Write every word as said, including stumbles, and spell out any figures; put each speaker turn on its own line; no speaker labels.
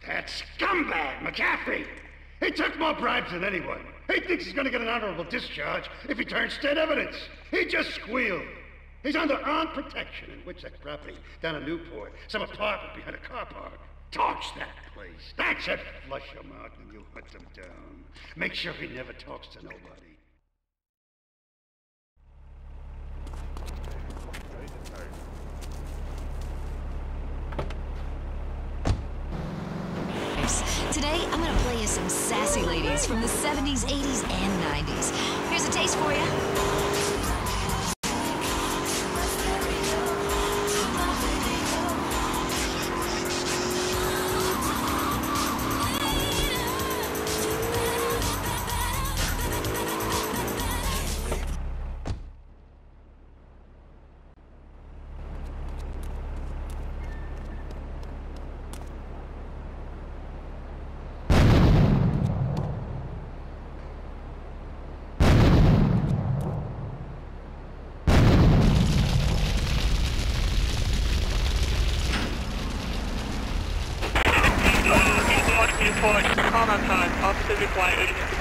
That scumbag, McCaffrey! He took more bribes than anyone. He thinks he's gonna get an honorable discharge if he turns state evidence. He just squealed. He's under armed protection in Witchek property down in Newport, some apartment behind a car park. Torch that place. That's it. Flush him out when you hunt him down. Make sure he never talks to nobody.
Today, I'm gonna play you some sassy ladies from the seventies, eighties, and nineties. Here's a taste for you.
Newport, comma time, officer required.